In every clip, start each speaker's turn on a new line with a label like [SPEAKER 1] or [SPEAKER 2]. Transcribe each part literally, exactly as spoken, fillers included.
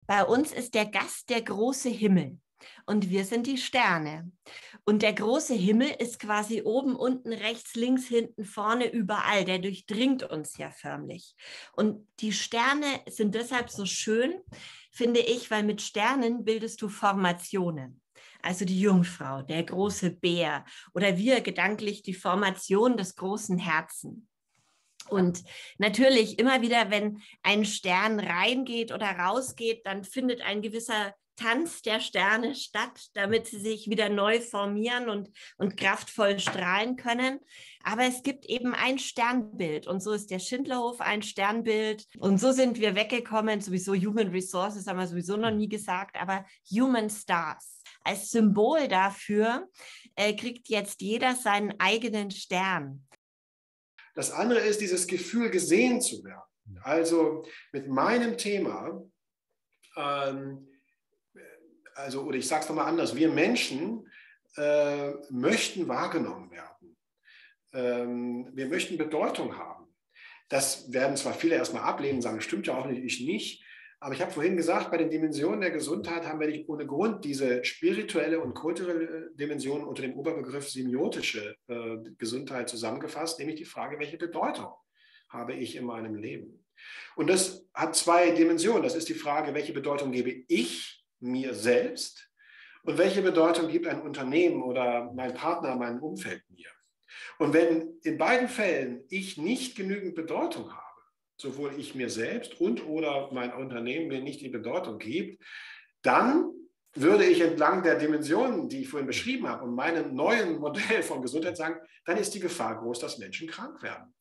[SPEAKER 1] Bei uns ist der Gast der große Himmel und wir sind die Sterne. Und der große Himmel ist quasi oben, unten, rechts, links, hinten, vorne, überall. Der durchdringt uns ja förmlich. Und die Sterne sind deshalb so schön, finde ich, weil mit Sternen bildest du Formationen. Also die Jungfrau, der große Bär oder wir gedanklich die Formation des großen Herzens. Und natürlich immer wieder, wenn ein Stern reingeht oder rausgeht, dann findet ein gewisser Tanz der Sterne statt, damit sie sich wieder neu formieren und, und kraftvoll strahlen können. Aber es gibt eben ein Sternbild und so ist der Schindlerhof ein Sternbild und so sind wir weggekommen. Sowieso Human Resources haben wir sowieso noch nie gesagt, aber Human Stars. Als Symbol dafür äh, kriegt jetzt jeder seinen eigenen Stern.
[SPEAKER 2] Das andere ist dieses Gefühl, gesehen zu werden. Also mit meinem Thema, ähm, also, oder ich sage es nochmal anders, wir Menschen äh, möchten wahrgenommen werden. Ähm, wir möchten Bedeutung haben. Das werden zwar viele erstmal ablehnen, sagen, stimmt ja auch nicht, ich nicht. Aber ich habe vorhin gesagt, bei den Dimensionen der Gesundheit haben wir nicht ohne Grund diese spirituelle und kulturelle Dimension unter dem Oberbegriff semiotische äh, Gesundheit zusammengefasst, nämlich die Frage, welche Bedeutung habe ich in meinem Leben? Und das hat zwei Dimensionen. Das ist die Frage, welche Bedeutung gebe ich mir selbst und welche Bedeutung gibt ein Unternehmen oder mein Partner, mein Umfeld mir? Und wenn in beiden Fällen ich nicht genügend Bedeutung habe, sowohl ich mir selbst und oder mein Unternehmen mir nicht die Bedeutung gibt, dann würde ich entlang der Dimensionen, die ich vorhin beschrieben habe, und meinem neuen Modell von Gesundheit sagen, dann ist die Gefahr groß, dass Menschen krank werden.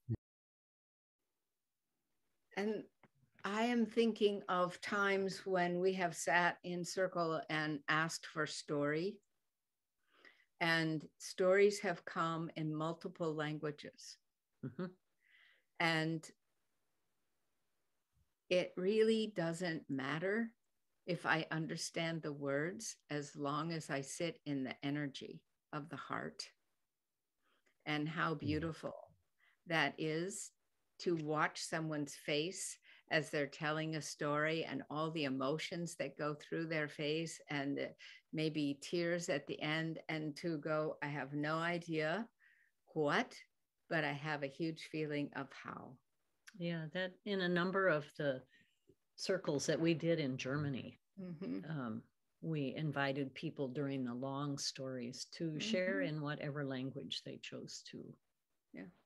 [SPEAKER 3] And I am thinking of times when we have sat in circle and asked for story. And stories have come in multiple languages. Mm-hmm. And it really doesn't matter if I understand the words as long as I sit in the energy of the heart. And how beautiful that is to watch someone's face as they're telling a story and all the emotions that go through their face and maybe tears at the end, and to go, I have no idea what, but I have a huge feeling of how.
[SPEAKER 4] Yeah, that in a number of the circles that we did in Germany, mm-hmm. um, we invited people during the long stories to mm-hmm. share in whatever language they chose to.
[SPEAKER 3] Yeah.